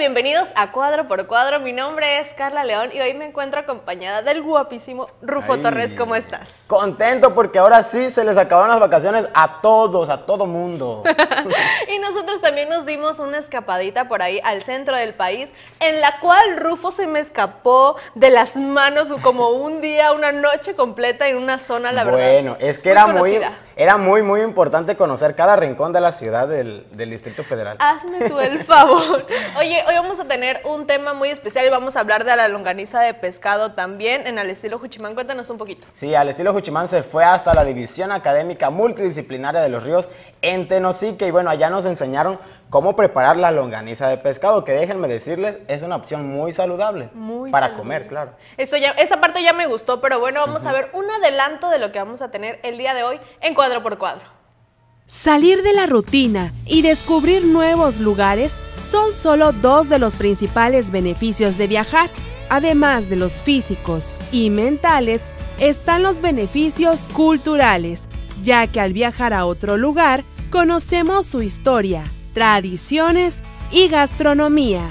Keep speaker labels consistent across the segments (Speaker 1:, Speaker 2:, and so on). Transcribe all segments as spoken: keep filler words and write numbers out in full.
Speaker 1: bienvenidos a Cuadro por Cuadro. Mi nombre es Carla León y hoy me encuentro acompañada del guapísimo Rufo Ay, Torres. ¿Cómo estás?
Speaker 2: Contento porque ahora sí se les acabaron las vacaciones a todos, a todo mundo.
Speaker 1: Y nosotros también nos dimos una escapadita por ahí al centro del país, en la cual Rufo se me escapó de las manos como un día, una noche completa en una zona, la verdad.
Speaker 2: Bueno, es que muy era muy, era muy, muy importante conocer cada rincón de la ciudad del, del Distrito Federal.
Speaker 1: Hazme tú el favor. Oye, hoy vamos a tener un tema muy especial y vamos a hablar de la longaniza de pescado también en Al Estilo Juchimán. Cuéntanos un poquito.
Speaker 2: Sí, Al Estilo Juchimán se fue hasta la División Académica Multidisciplinaria de los Ríos en Tenosique y bueno, allá nos enseñaron cómo preparar la longaniza de pescado, que déjenme decirles, es una opción muy saludable muy para saludable. comer, claro.
Speaker 1: Eso ya, esa parte ya me gustó, pero bueno, vamos uh-huh. a ver un adelanto de lo que vamos a tener el día de hoy en Cuadro por Cuadro.
Speaker 3: Salir de la rutina y descubrir nuevos lugares son solo dos de los principales beneficios de viajar. Además de los físicos y mentales, están los beneficios culturales, ya que al viajar a otro lugar, conocemos su historia, tradiciones y gastronomía.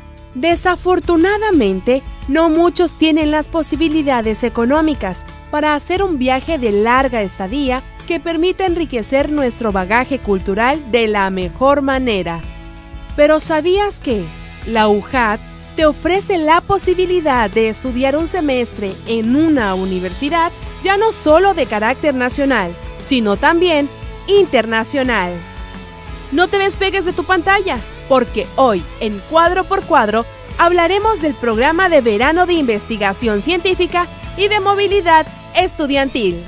Speaker 3: Desafortunadamente, no muchos tienen las posibilidades económicas para hacer un viaje de larga estadía que permita enriquecer nuestro bagaje cultural de la mejor manera. Pero ¿sabías que la U J A T te ofrece la posibilidad de estudiar un semestre en una universidad ya no solo de carácter nacional, sino también internacional? No te despegues de tu pantalla, porque hoy, en Cuadro por Cuadro, hablaremos del programa de verano de investigación científica y de movilidad estudiantil.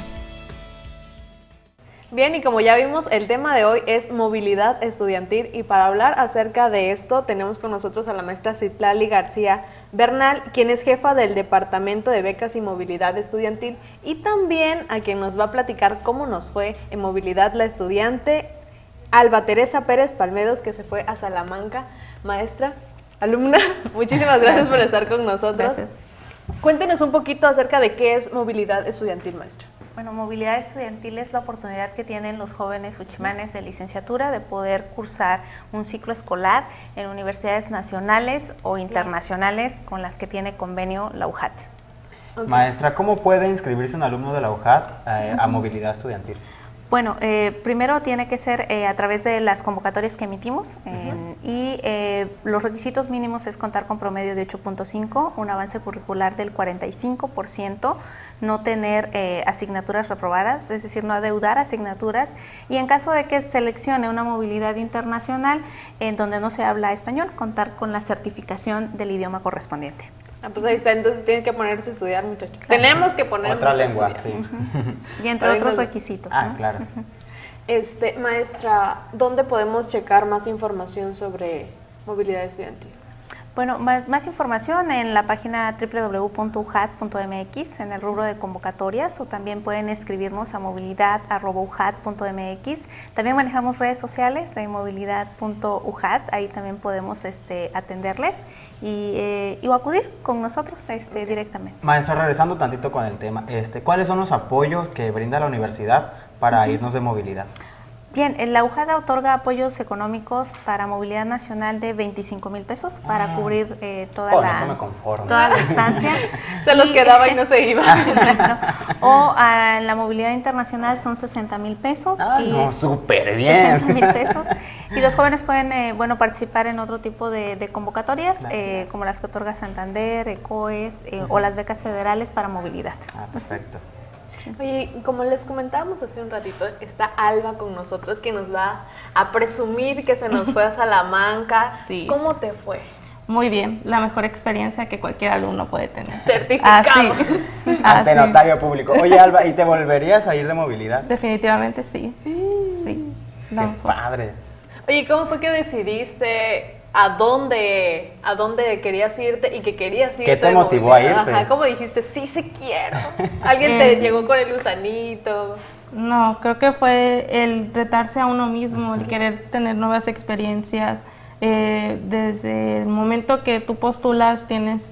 Speaker 1: Bien, y como ya vimos, el tema de hoy es movilidad estudiantil y para hablar acerca de esto tenemos con nosotros a la maestra Citlali García Bernal, quien es jefa del Departamento de Becas y Movilidad Estudiantil y también a quien nos va a platicar cómo nos fue en movilidad la estudiante Alba Teresa Pérez Palmeros, que se fue a Salamanca. Maestra, alumna, muchísimas gracias por estar con nosotros.
Speaker 4: Gracias.
Speaker 1: Cuéntenos un poquito acerca de qué es movilidad estudiantil, maestra.
Speaker 4: Bueno, movilidad estudiantil es la oportunidad que tienen los jóvenes juchimanes de licenciatura de poder cursar un ciclo escolar en universidades nacionales o internacionales con las que tiene convenio la U J A T.
Speaker 2: Okay. Maestra, ¿cómo puede inscribirse un alumno de la U J A T eh, a movilidad estudiantil?
Speaker 4: Bueno, eh, primero tiene que ser eh, a través de las convocatorias que emitimos eh, uh-huh. y eh, los requisitos mínimos es contar con promedio de ocho punto cinco, un avance curricular del cuarenta y cinco por ciento, no tener eh, asignaturas reprobadas, es decir, no adeudar asignaturas y en caso de que seleccione una movilidad internacional en donde no se habla español, contar con la certificación del idioma correspondiente.
Speaker 1: Ah, pues ahí está, entonces tienen que ponerse a estudiar, muchachos. Claro. Tenemos que ponernos
Speaker 2: Otra
Speaker 1: a
Speaker 2: lengua,
Speaker 1: estudiar.
Speaker 2: sí.
Speaker 4: Uh-huh. Y entre Para otros requisitos.
Speaker 2: Ah,
Speaker 4: ¿no?
Speaker 2: claro.
Speaker 4: Uh-huh.
Speaker 1: Este, maestra, ¿dónde podemos checar más información sobre movilidad estudiantil?
Speaker 4: Bueno, más, más información en la página doble u doble u doble u punto u j a t punto m x en el rubro de convocatorias o también pueden escribirnos a movilidad arroba u j a t punto m x. También manejamos redes sociales de movilidad punto u j a t, ahí también podemos este, atenderles y, eh, y o acudir con nosotros este, okay. directamente.
Speaker 2: Maestra, regresando tantito con el tema, este, ¿cuáles son los apoyos que brinda la universidad para uh-huh. irnos de movilidad?
Speaker 4: Bien, la U J A T otorga apoyos económicos para movilidad nacional de veinticinco mil pesos para ah. cubrir eh, toda,
Speaker 2: oh,
Speaker 4: la,
Speaker 2: eso me conformo.
Speaker 4: toda la estancia.
Speaker 1: Se y, los quedaba y no se iba.
Speaker 4: Claro. O a la movilidad internacional son sesenta mil pesos.
Speaker 2: Ah,
Speaker 4: y
Speaker 2: no, súper bien.
Speaker 4: sesenta mil pesos. Y los jóvenes pueden eh, bueno, participar en otro tipo de, de convocatorias, eh, como las que otorga Santander, ECOES eh, uh-huh. o las becas federales para movilidad.
Speaker 2: Ah, perfecto.
Speaker 1: Oye, como les comentábamos hace un ratito, está Alba con nosotros que nos va a presumir que se nos fue a Salamanca.
Speaker 5: Sí.
Speaker 1: ¿Cómo te fue?
Speaker 5: Muy bien, la mejor experiencia que cualquier alumno puede tener.
Speaker 1: Certificado.
Speaker 5: Ah, sí.
Speaker 2: Ante
Speaker 5: ah,
Speaker 2: notario sí. público. Oye, Alba, ¿y te volverías a ir de movilidad?
Speaker 5: Definitivamente sí. Sí.
Speaker 2: Qué padre.
Speaker 1: Oye, ¿cómo fue que decidiste a dónde, a dónde querías irte y que querías irte?
Speaker 2: ¿Qué te motivó a irte?
Speaker 1: Ajá, ¿cómo dijiste, sí, sí quiero? ¿Alguien te llegó con el gusanito?
Speaker 5: No, creo que fue el retarse a uno mismo, el querer tener nuevas experiencias. Eh, desde el momento que tú postulas tienes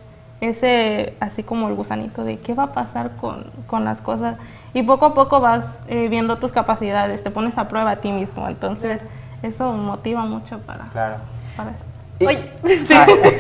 Speaker 5: ese, así como el gusanito de qué va a pasar con, con las cosas. Y poco a poco vas eh, viendo tus capacidades, te pones a prueba a ti mismo. Entonces, eso motiva mucho para,
Speaker 2: claro.
Speaker 5: para eso.
Speaker 2: Y-
Speaker 1: Oye, sí.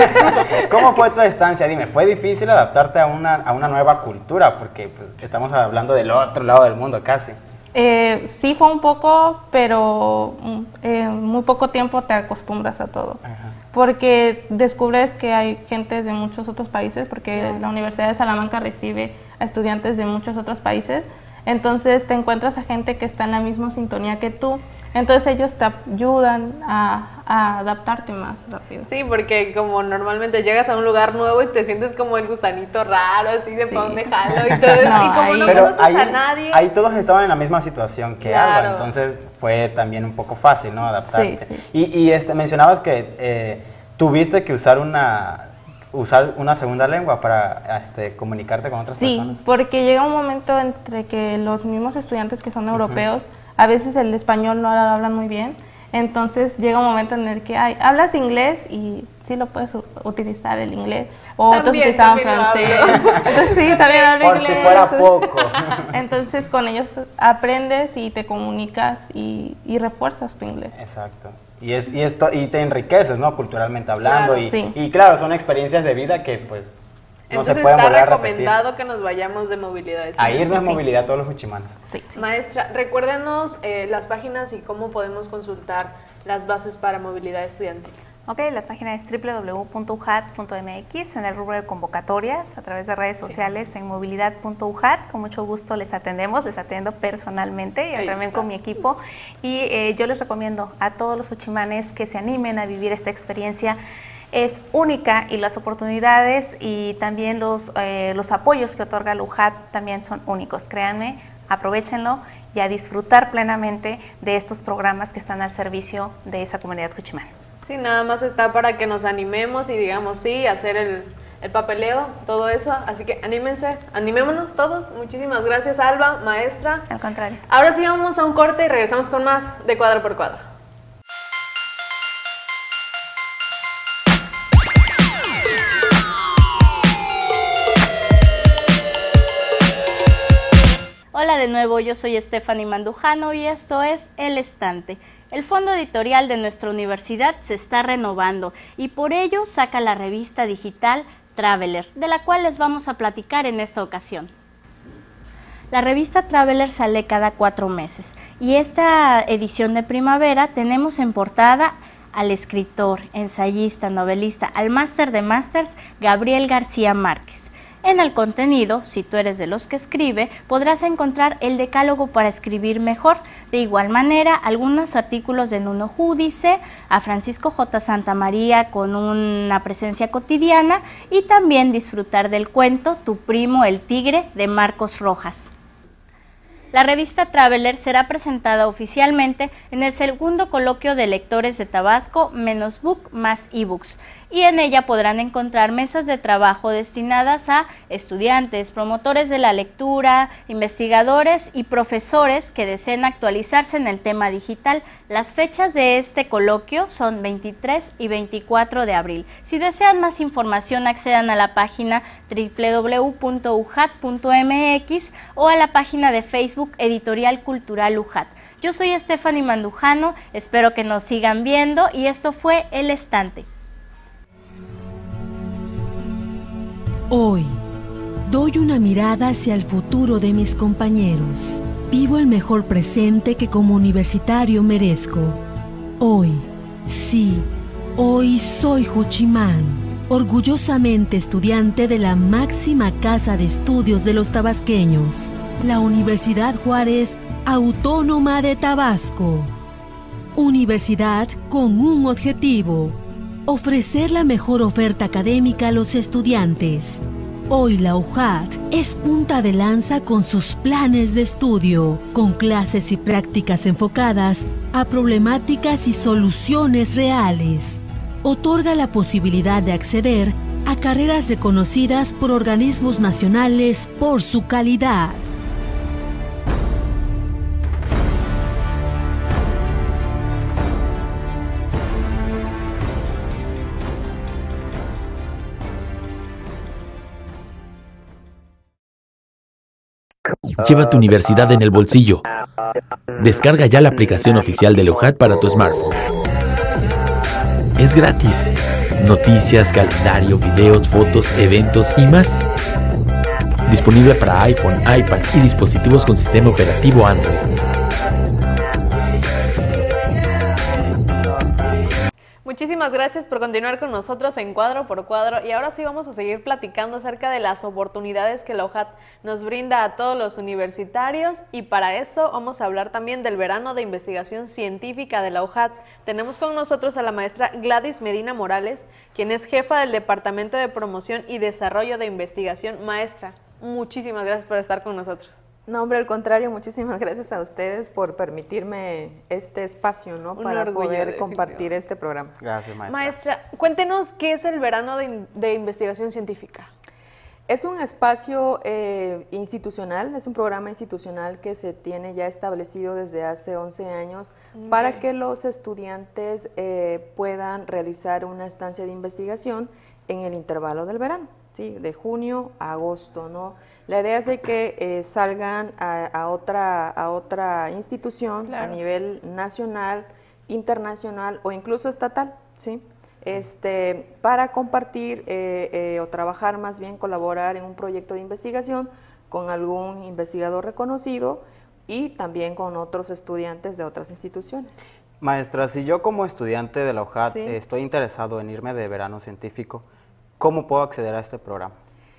Speaker 2: ¿Cómo fue tu estancia? Dime, ¿fue difícil adaptarte a una, a una nueva cultura? Porque pues, estamos hablando del otro lado del mundo casi.
Speaker 5: Eh, sí fue un poco, pero mm, en muy poco tiempo te acostumbras a todo.
Speaker 2: Ajá.
Speaker 5: Porque descubres que hay gente de muchos otros países, porque la Universidad de Salamanca recibe a estudiantes de muchos otros países. Entonces te encuentras a gente que está en la misma sintonía que tú. Entonces ellos te ayudan a, a adaptarte más rápido.
Speaker 1: Sí, porque como normalmente llegas a un lugar nuevo y te sientes como el gusanito raro, así de
Speaker 5: Sí.
Speaker 1: pa' dónde jalo y todo eso.
Speaker 5: No,
Speaker 1: y como
Speaker 5: ahí-
Speaker 1: no
Speaker 2: Pero
Speaker 1: conoces
Speaker 2: ahí,
Speaker 1: a nadie.
Speaker 2: ahí todos estaban en la misma situación que
Speaker 1: Claro.
Speaker 2: Alba, entonces fue también un poco fácil, ¿no? Adaptarte.
Speaker 5: Sí, sí.
Speaker 2: Y, y este, mencionabas que eh, tuviste que usar una, usar una segunda lengua para este, comunicarte con otras
Speaker 5: Sí,
Speaker 2: personas.
Speaker 5: porque llega un momento entre que los mismos estudiantes que son europeos, a veces el español no lo hablan muy bien, entonces llega un momento en el que ay, hablas inglés y sí lo puedes u- utilizar el inglés, o otros
Speaker 1: También,
Speaker 5: utilizaban
Speaker 1: también lo
Speaker 5: francés,
Speaker 1: hablo.
Speaker 5: entonces sí, también hablo
Speaker 2: Por
Speaker 5: inglés.
Speaker 2: si fuera poco.
Speaker 5: Entonces con ellos aprendes y te comunicas y, y refuerzas tu inglés.
Speaker 2: Exacto. Y, es, y, esto, y te enriqueces, ¿no? Culturalmente hablando.
Speaker 1: Claro,
Speaker 2: y,
Speaker 5: sí.
Speaker 2: y claro, son experiencias de vida que pues no
Speaker 1: Entonces
Speaker 2: se pueden
Speaker 1: está
Speaker 2: volver a repetir.
Speaker 1: recomendado que nos vayamos de movilidad.
Speaker 2: A irnos
Speaker 5: Sí.
Speaker 2: movilidad todos los juchimanes.
Speaker 5: Sí.
Speaker 1: Maestra, recuérdenos eh, las páginas y cómo podemos consultar las bases para movilidad estudiantil.
Speaker 4: Ok, la página es doble u doble u doble u punto u j a t punto m x, en el rubro de convocatorias, a través de redes sociales en movilidad punto u j a t. Con mucho gusto les atendemos, les atiendo personalmente y
Speaker 1: Ahí
Speaker 4: también
Speaker 1: está.
Speaker 4: con mi equipo. Y eh, yo les recomiendo a todos los uchimanes que se animen a vivir esta experiencia. Es única y las oportunidades y también los, eh, los apoyos que otorga la U J A T también son únicos. Créanme, aprovechenlo y a disfrutar plenamente de estos programas que están al servicio de esa comunidad juchimán.
Speaker 1: Sí, nada más está para que nos animemos y digamos sí, hacer el, el papeleo, todo eso. Así que anímense, animémonos todos. Muchísimas gracias, Alba, maestra.
Speaker 4: Al contrario.
Speaker 1: Ahora sí vamos a un corte y regresamos con más de Cuadro por Cuadro.
Speaker 6: Hola de nuevo, yo soy Stephanie Mandujano y esto es El Estante. El fondo editorial de nuestra universidad se está renovando y por ello saca la revista digital Traveler, de la cual les vamos a platicar en esta ocasión. La revista Traveler sale cada cuatro meses y esta edición de primavera tenemos en portada al escritor, ensayista, novelista, al máster de másters Gabriel García Márquez. En el contenido, si tú eres de los que escribe, podrás encontrar el decálogo para escribir mejor. De igual manera, algunos artículos de Nuno Judice, a Francisco J. Santamaría con una presencia cotidiana y también disfrutar del cuento Tu primo el tigre de Marcos Rojas. La revista Traveler será presentada oficialmente en el segundo coloquio de lectores de Tabasco, menos book más ebooks, y en ella podrán encontrar mesas de trabajo destinadas a estudiantes, promotores de la lectura, investigadores y profesores que deseen actualizarse en el tema digital. Las fechas de este coloquio son veintitrés y veinticuatro de abril. Si desean más información, accedan a la página doble u doble u doble u punto u j a t punto m x o a la página de Facebook Editorial Cultural U J A T. Yo soy Stephanie Mandujano, espero que nos sigan viendo y esto fue El Estante.
Speaker 3: Hoy, doy una mirada hacia el futuro de mis compañeros. Vivo el mejor presente que como universitario merezco. Hoy, sí, hoy soy Juchimán, orgullosamente estudiante de la máxima casa de estudios de los tabasqueños, la Universidad Juárez Autónoma de Tabasco. Universidad con un objetivo: ofrecer la mejor oferta académica a los estudiantes. Hoy la U J A T es punta de lanza con sus planes de estudio, con clases y prácticas enfocadas a problemáticas y soluciones reales. Otorga la posibilidad de acceder a carreras reconocidas por organismos nacionales por su calidad.
Speaker 7: Lleva tu universidad en el bolsillo. Descarga ya la aplicación oficial de la U J A T para tu smartphone. Es gratis. noticias, calendario, videos, fotos, eventos y más. Disponible para iPhone, iPad y dispositivos con sistema operativo Android.
Speaker 1: Muchísimas gracias por continuar con nosotros en Cuadro por Cuadro, y ahora sí vamos a seguir platicando acerca de las oportunidades que la U J A T nos brinda a todos los universitarios, y para esto vamos a hablar también del verano de investigación científica de la U J A T. Tenemos con nosotros a la maestra Gladys Medina Morales, quien es jefa del Departamento de Promoción y Desarrollo de Investigación. Maestra, muchísimas gracias por estar con nosotros.
Speaker 8: No, hombre, al contrario, muchísimas gracias a ustedes por permitirme este espacio, ¿no?
Speaker 1: Un
Speaker 8: para
Speaker 1: orgullo,
Speaker 8: poder compartir este programa.
Speaker 2: Gracias, maestra.
Speaker 1: Maestra, cuéntenos qué es el verano de, de investigación científica.
Speaker 8: Es un espacio eh, institucional, es un programa institucional que se tiene ya establecido desde hace once años okay. para que los estudiantes eh, puedan realizar una estancia de investigación en el intervalo del verano, ¿sí? De junio a agosto, ¿no? La idea es de que eh, salgan a, a, otra, a otra institución claro. a nivel nacional, internacional o incluso estatal, ¿sí? Este, para compartir eh, eh, o trabajar, más bien colaborar en un proyecto de investigación con algún investigador reconocido y también con otros estudiantes de otras instituciones.
Speaker 2: Maestra, si yo como estudiante de la U J A T
Speaker 8: sí.
Speaker 2: eh, estoy interesado en irme de verano científico, ¿cómo puedo acceder a este programa?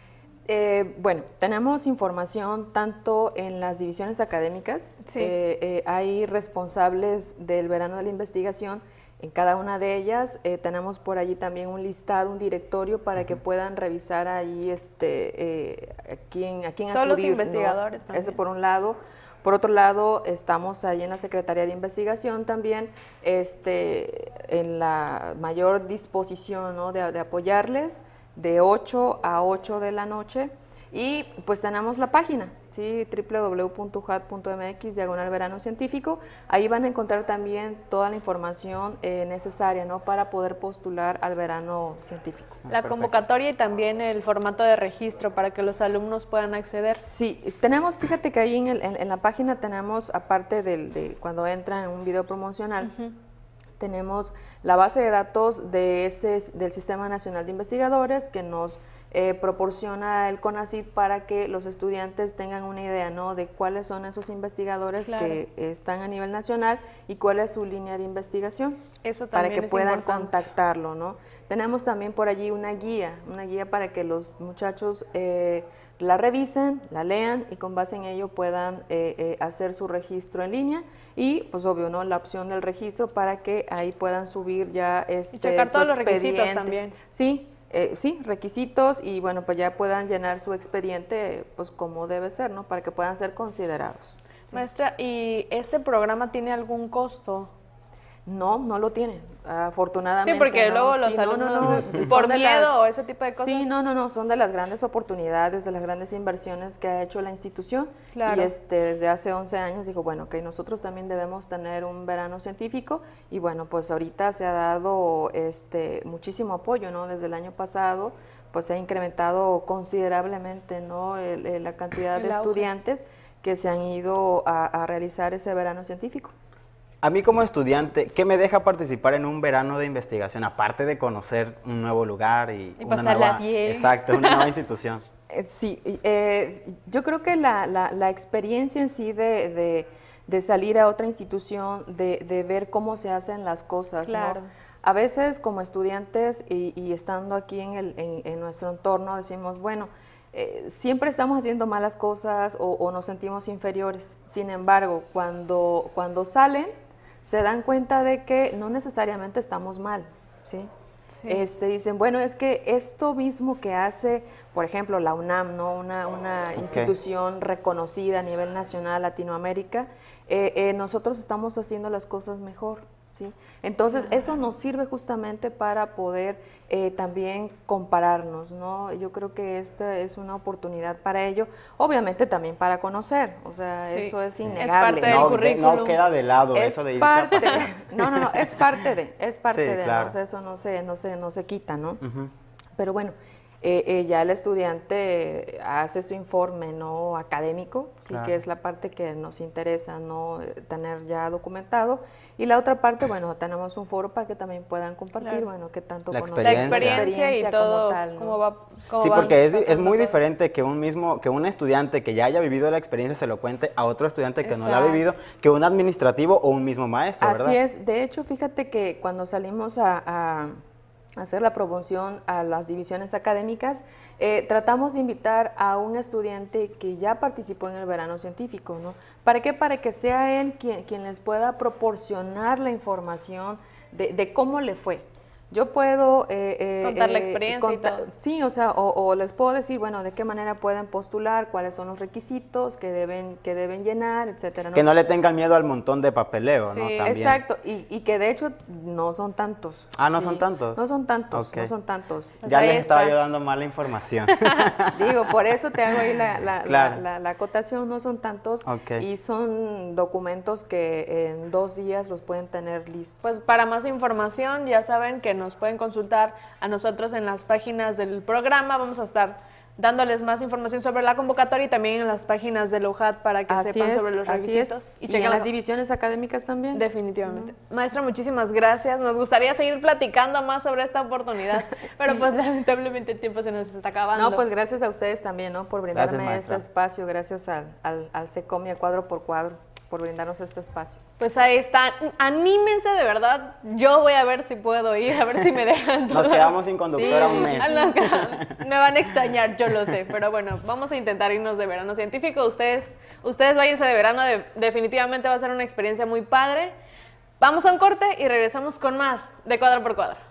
Speaker 8: Eh, bueno, tenemos información tanto en las divisiones académicas,
Speaker 1: sí.
Speaker 8: eh, eh, hay responsables del verano de la investigación en cada una de ellas, eh, tenemos por allí también un listado, un directorio para uh-huh. que puedan revisar ahí este, eh, a quién, a quién
Speaker 1: Todos
Speaker 8: acudir,
Speaker 1: los investigadores
Speaker 8: ¿no?
Speaker 1: también.
Speaker 8: Eso por un lado. Por otro lado, estamos ahí en la Secretaría de Investigación también, este, en la mayor disposición, ¿no? de, de apoyarles, de ocho a ocho de la noche, y pues tenemos la página, ¿sí? doble u doble u doble u punto u j a t punto m x diagonal verano científico. Ahí van a encontrar también toda la información eh, necesaria, ¿no? para poder postular al verano científico.
Speaker 1: La
Speaker 2: Perfecto.
Speaker 1: convocatoria y también el formato de registro para que los alumnos puedan acceder.
Speaker 8: Sí, tenemos, fíjate que ahí en, el, en, en la página tenemos, aparte del, de cuando entran en un video promocional, uh-huh. tenemos la base de datos de ese, del Sistema Nacional de Investigadores que nos eh, proporciona el CONACYT para que los estudiantes tengan una idea, ¿no? de cuáles son esos investigadores claro. que están a nivel nacional y cuál es su línea de investigación.
Speaker 1: Eso
Speaker 8: para
Speaker 1: también
Speaker 8: que
Speaker 1: es
Speaker 8: puedan
Speaker 1: importante.
Speaker 8: contactarlo, ¿no? Tenemos también por allí una guía, una guía para que los muchachos eh, la revisen, la lean y con base en ello puedan eh, eh, hacer su registro en línea y pues obvio, ¿no? la opción del registro para que ahí puedan subir ya este
Speaker 1: y checar
Speaker 8: su
Speaker 1: todos los
Speaker 8: expediente.
Speaker 1: requisitos también.
Speaker 8: Sí, eh, sí, requisitos y bueno, pues ya puedan llenar su expediente pues como debe ser, ¿no? Para que puedan ser considerados. ¿Sí?
Speaker 1: Maestra, ¿y este programa tiene algún costo?
Speaker 8: No, no lo tiene, afortunadamente.
Speaker 1: Sí, porque
Speaker 8: no.
Speaker 1: luego los
Speaker 8: sí,
Speaker 1: alumnos,
Speaker 8: no, no, no.
Speaker 1: por
Speaker 8: Son
Speaker 1: miedo
Speaker 8: las,
Speaker 1: o ese tipo de cosas.
Speaker 8: Sí, no, no, no, son de las grandes oportunidades, de las grandes inversiones que ha hecho la institución.
Speaker 1: Claro.
Speaker 8: Y este, desde hace once años dijo, bueno, que nosotros también debemos tener un verano científico y bueno, pues ahorita se ha dado este, muchísimo apoyo, ¿no? Desde el año pasado, pues se ha incrementado considerablemente, ¿no? El, el, la cantidad
Speaker 1: el
Speaker 8: de
Speaker 1: auge.
Speaker 8: estudiantes que se han ido a, a realizar ese verano científico.
Speaker 2: A mí como estudiante, ¿qué me deja participar en un verano de investigación? Aparte de conocer un nuevo lugar y,
Speaker 1: y
Speaker 2: una
Speaker 1: pasarla
Speaker 2: nueva,
Speaker 1: bien.
Speaker 2: Exacto, una nueva institución.
Speaker 8: Eh, sí, eh, yo creo que la, la, la experiencia en sí de, de, de salir a otra institución, de, de ver cómo se hacen las cosas,
Speaker 1: claro.
Speaker 8: ¿no? A veces como estudiantes y, y estando aquí en, el, en, en nuestro entorno decimos, bueno, Eh, siempre estamos haciendo malas cosas o, o nos sentimos inferiores. Sin embargo, cuando, cuando salen, se dan cuenta de que no necesariamente estamos mal, ¿sí? Sí. Este, dicen, bueno, es que esto mismo que hace, por ejemplo, la UNAM, ¿no? una, una okay. institución reconocida a nivel nacional, Latinoamérica, eh, eh, nosotros estamos haciendo las cosas mejor, ¿sí? Entonces, eso nos sirve justamente para poder eh, también compararnos, ¿no? Yo creo que esta es una oportunidad para ello, obviamente también para conocer, o sea, sí. eso es innegable.
Speaker 1: Es parte del
Speaker 2: no,
Speaker 1: currículum.
Speaker 2: No queda de lado
Speaker 8: es
Speaker 2: eso de irse
Speaker 8: parte
Speaker 2: a pasar.
Speaker 8: de, no, no, no, es parte de, es parte
Speaker 2: sí,
Speaker 8: de,
Speaker 2: claro.
Speaker 8: ¿no? O sea, eso no se, no se, no se quita, ¿no?
Speaker 2: Uh-huh.
Speaker 8: Pero bueno, eh, eh, ya el estudiante hace su informe no académico, claro. sí, que es la parte que nos interesa no tener ya documentado, y la otra parte, bueno, tenemos un foro para que también puedan compartir, claro. bueno, qué tanto
Speaker 2: la
Speaker 8: conocen.
Speaker 2: experiencia.
Speaker 1: La experiencia, experiencia y todo, como tal, ¿no? cómo va, cómo
Speaker 2: sí, porque es, es muy
Speaker 1: todo.
Speaker 2: diferente que un mismo, que un estudiante que ya haya vivido la experiencia se lo cuente a otro estudiante que Exacto. no la ha vivido, que un administrativo o un mismo maestro,
Speaker 8: Así
Speaker 2: ¿verdad?
Speaker 8: es, de hecho, fíjate que cuando salimos a, a hacer la promoción a las divisiones académicas, eh, tratamos de invitar a un estudiante que ya participó en el verano científico, ¿no? ¿Para qué? Para que sea él quien, quien les pueda proporcionar la información de, de cómo le fue. Yo puedo... Eh, eh,
Speaker 1: contar la
Speaker 8: eh,
Speaker 1: experiencia
Speaker 8: contar,
Speaker 1: y todo.
Speaker 8: Sí, o sea, o, o les puedo decir, bueno, de qué manera pueden postular, cuáles son los requisitos que deben, que deben llenar, etcétera, ¿no?
Speaker 2: Que no le tengan miedo al montón de papeleo,
Speaker 1: sí,
Speaker 2: ¿no? También.
Speaker 8: Exacto, y, y que de hecho no son tantos.
Speaker 2: Ah, ¿no
Speaker 8: sí,
Speaker 2: son tantos?
Speaker 8: No son tantos,
Speaker 2: okay.
Speaker 8: no son tantos.
Speaker 1: Pues
Speaker 2: ya les
Speaker 1: está.
Speaker 2: estaba yo dando mala información.
Speaker 8: Digo, por eso te hago ahí la, la,
Speaker 2: claro.
Speaker 8: la, la, la acotación, no son tantos,
Speaker 2: okay.
Speaker 8: y son documentos que en dos días los pueden tener listos.
Speaker 1: Pues para más información ya saben que nos pueden consultar a nosotros en las páginas del programa. Vamos a estar dándoles más información sobre la convocatoria y también en las páginas del U J A D para que
Speaker 8: así
Speaker 1: sepan
Speaker 8: es,
Speaker 1: sobre los
Speaker 8: así
Speaker 1: requisitos.
Speaker 8: Es. Y, y en las divisiones académicas también.
Speaker 1: Definitivamente. Uh-huh. Maestra, muchísimas gracias. Nos gustaría seguir platicando más sobre esta oportunidad, pero sí. pues lamentablemente el tiempo se nos está acabando.
Speaker 8: No, pues gracias a ustedes también, ¿no? Por brindarme
Speaker 2: gracias,
Speaker 8: este espacio, gracias al, al, al SECOM y a Cuadro por Cuadro por brindarnos este espacio.
Speaker 1: Pues ahí está, anímense de verdad, yo voy a ver si puedo ir, a ver si me dejan todo.
Speaker 2: Nos quedamos sin conductora sí, un mes.
Speaker 1: Me van a extrañar, yo lo sé, pero bueno, vamos a intentar irnos de verano científico, ustedes, ustedes váyanse de verano, de, definitivamente va a ser una experiencia muy padre. Vamos a un corte y regresamos con más de Cuadro por Cuadro.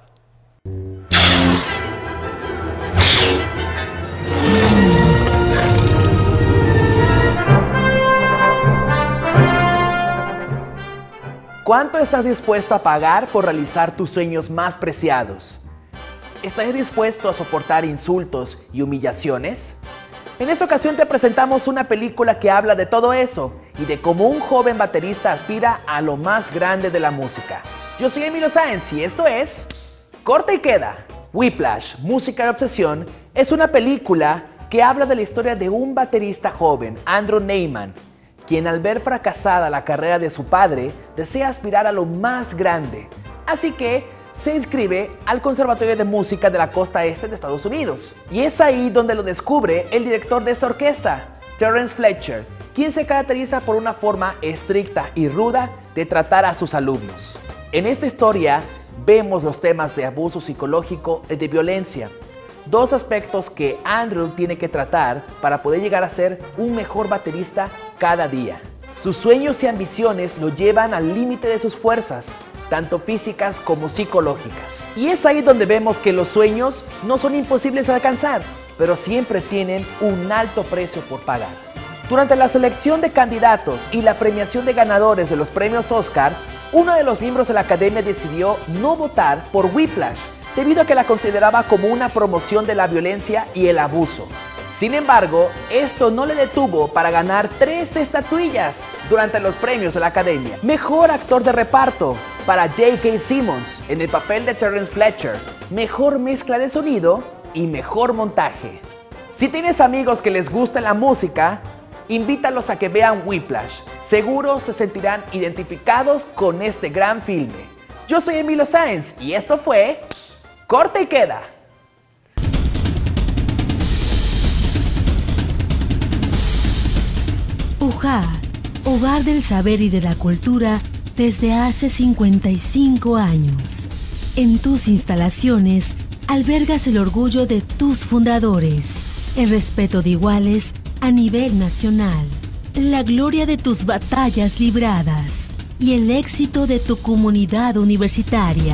Speaker 9: ¿Cuánto estás dispuesto a pagar por realizar tus sueños más preciados? ¿Estás dispuesto a soportar insultos y humillaciones? En esta ocasión te presentamos una película que habla de todo eso y de cómo un joven baterista aspira a lo más grande de la música. Yo soy Emilio Sáenz y esto es Corta y Queda. Whiplash, Música de Obsesión, es una película que habla de la historia de un baterista joven, Andrew Neyman, quien al ver fracasada la carrera de su padre, desea aspirar a lo más grande. Así que se inscribe al Conservatorio de Música de la Costa Este de Estados Unidos. Y es ahí donde lo descubre el director de esta orquesta, Terence Fletcher, quien se caracteriza por una forma estricta y ruda de tratar a sus alumnos. En esta historia vemos los temas de abuso psicológico y de violencia, dos aspectos que Andrew tiene que tratar para poder llegar a ser un mejor baterista cada día. Sus sueños y ambiciones lo llevan al límite de sus fuerzas, tanto físicas como psicológicas. Y es ahí donde vemos que los sueños no son imposibles de alcanzar, pero siempre tienen un alto precio por pagar. Durante la selección de candidatos y la premiación de ganadores de los premios Oscar, uno de los miembros de la academia decidió no votar por Whiplash, debido a que la consideraba como una promoción de la violencia y el abuso. Sin embargo, esto no le detuvo para ganar tres estatuillas durante los premios de la Academia. Mejor actor de reparto para J K. Simmons en el papel de Terence Fletcher, mejor mezcla de sonido y mejor montaje. Si tienes amigos que les gusta la música, invítalos a que vean Whiplash. Seguro se sentirán identificados con este gran filme. Yo soy Emilio Sáenz y esto fue Corta y Queda.
Speaker 10: U J A D, Hogar del Saber y de la Cultura desde hace cincuenta y cinco años. En tus instalaciones albergas el orgullo de tus fundadores, el respeto de iguales a nivel nacional, la gloria de tus batallas libradas y el éxito de tu comunidad universitaria.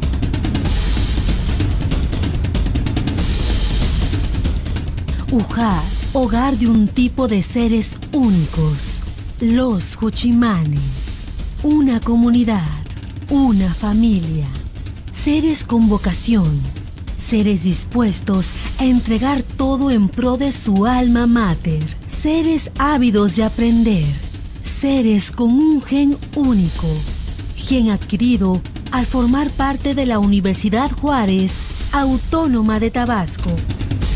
Speaker 10: U J A D, hogar de un tipo de seres únicos, los Juchimanes. Una comunidad, una familia, seres con vocación, seres dispuestos a entregar todo en pro de su alma mater, seres ávidos de aprender, seres con un gen único, gen adquirido al formar parte de la Universidad Juárez Autónoma de Tabasco.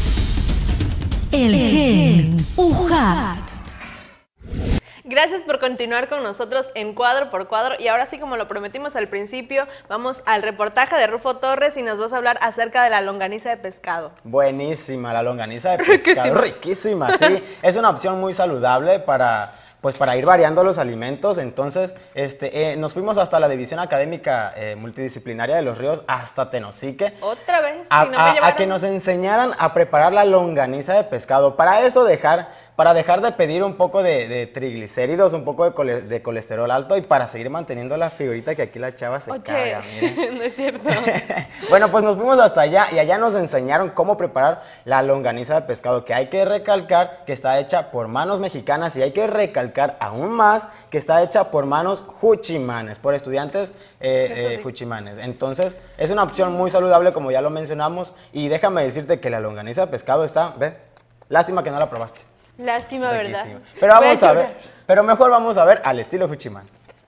Speaker 10: El Gen U J A D.
Speaker 1: Gracias por continuar con nosotros en Cuadro por Cuadro y ahora sí, como lo prometimos al principio, vamos al reportaje de Rufo Torres y nos vas a hablar acerca de la longaniza de pescado.
Speaker 2: Buenísima, la longaniza de pescado.
Speaker 1: Riquísima.
Speaker 2: Riquísima, sí. Es una opción muy saludable para, pues, para ir variando los alimentos. Entonces, este, eh, nos fuimos hasta la División Académica eh, Multidisciplinaria de Los Ríos, hasta Tenosique.
Speaker 1: Otra vez,
Speaker 2: a,
Speaker 1: si no
Speaker 2: a,
Speaker 1: me llevaron.
Speaker 2: a que nos enseñaran a preparar la longaniza de pescado. Para eso dejar... Para dejar de pedir un poco de, de triglicéridos, un poco de, cole, de colesterol alto y para seguir manteniendo la figurita que aquí la chava se
Speaker 1: Oye,
Speaker 2: carga, miren.
Speaker 1: no es cierto.
Speaker 2: Bueno, pues nos fuimos hasta allá y allá nos enseñaron cómo preparar la longaniza de pescado, que hay que recalcar que está hecha por manos mexicanas y hay que recalcar aún más que está hecha por manos juchimanes, por estudiantes eh, eh, sí. juchimanes. Entonces, es una opción muy saludable, como ya lo mencionamos, y déjame decirte que la longaniza de pescado está, ve, lástima que no la probaste.
Speaker 1: Lástima, ¿verdad?
Speaker 2: Pero vamos a, a ver, pero mejor vamos a ver al estilo Juchimán.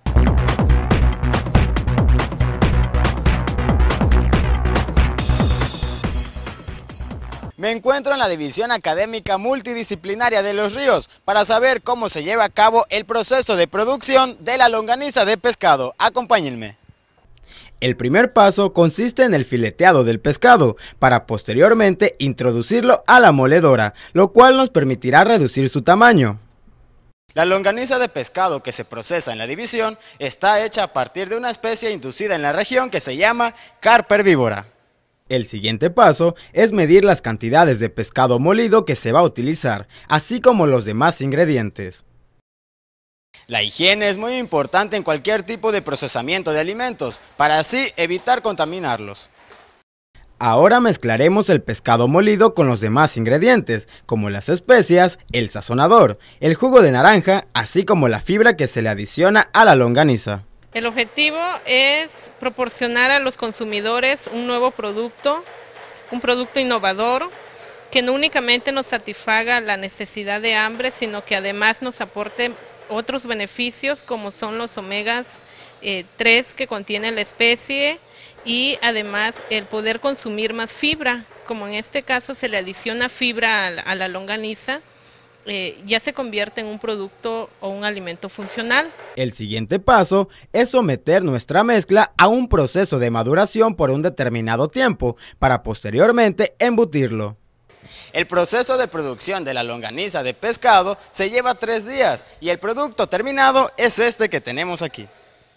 Speaker 2: Me encuentro en la División Académica Multidisciplinaria de Los Ríos para saber cómo se lleva a cabo el proceso de producción de la longaniza de pescado. Acompáñenme. El primer paso consiste en el fileteado del pescado, para posteriormente introducirlo a la moledora, lo cual nos permitirá reducir su tamaño. La longaniza de pescado que se procesa en la división está hecha a partir de una especie inducida en la región que se llama carpa herbívora. El siguiente paso es medir las cantidades de pescado molido que se va a utilizar, así como los demás ingredientes. La higiene es muy importante en cualquier tipo de procesamiento de alimentos, para así evitar contaminarlos. Ahora mezclaremos el pescado molido con los demás ingredientes, como las especias, el sazonador, el jugo de naranja, así como la fibra que se le adiciona a la longaniza.
Speaker 11: El objetivo es proporcionar a los consumidores un nuevo producto, un producto innovador, que no únicamente nos satisfaga la necesidad de hambre, sino que además nos aporte otros beneficios como son los omegas eh, tres que contiene la especie y además el poder consumir más fibra, como en este caso se le adiciona fibra a la, a la longaniza, eh, ya se convierte en un producto o un alimento funcional.
Speaker 2: El siguiente paso es someter nuestra mezcla a un proceso de maduración por un determinado tiempo para posteriormente embutirlo. El proceso de producción de la longaniza de pescado se lleva tres días y el producto terminado es este que tenemos aquí.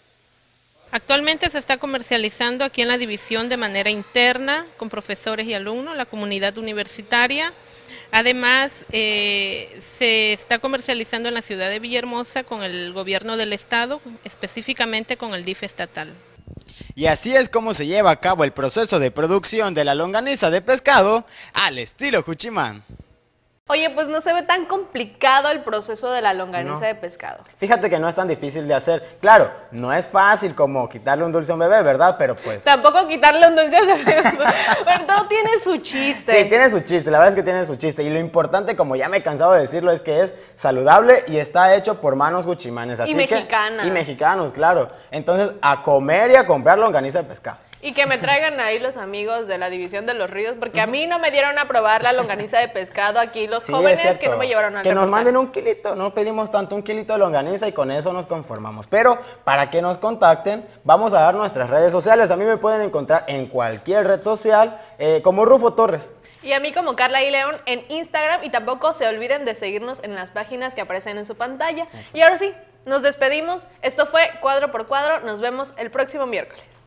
Speaker 11: Actualmente se está comercializando aquí en la división de manera interna con profesores y alumnos, la comunidad universitaria. Además, eh, se está comercializando en la ciudad de Villahermosa con el gobierno del estado, específicamente con el D I F estatal.
Speaker 2: Y así es como se lleva a cabo el proceso de producción de la longaniza de pescado al estilo Juchimán.
Speaker 1: Oye, pues no se ve tan complicado el proceso de la longaniza no. de pescado.
Speaker 2: Fíjate que no es tan difícil de hacer. Claro, no es fácil como quitarle un dulce a un bebé, ¿verdad? Pero pues...
Speaker 1: Tampoco quitarle un dulce a un bebé, pero todo tiene su chiste.
Speaker 2: Sí, tiene su chiste, la verdad es que tiene su chiste. Y lo importante, como ya me he cansado de decirlo, es que es saludable y está hecho por manos juchimanes. Así
Speaker 1: y mexicanas.
Speaker 2: Que, y mexicanos, claro. Entonces, a comer y a comprar longaniza de pescado.
Speaker 1: Y que me traigan ahí los amigos de la División de Los Ríos, porque a mí no me dieron a probar la longaniza de pescado aquí los sí, jóvenes que no me llevaron al
Speaker 2: Que
Speaker 1: reportaje.
Speaker 2: nos manden un kilito, no pedimos tanto, un kilito de longaniza y con eso nos conformamos. Pero para que nos contacten, vamos a dar nuestras redes sociales. A mí me pueden encontrar en cualquier red social eh, como Rufo Torres.
Speaker 1: Y a mí como Carla I. León en Instagram, y tampoco se olviden de seguirnos en las páginas que aparecen en su pantalla. Así. Y ahora sí, nos despedimos. Esto fue Cuadro por Cuadro. Nos vemos el próximo miércoles.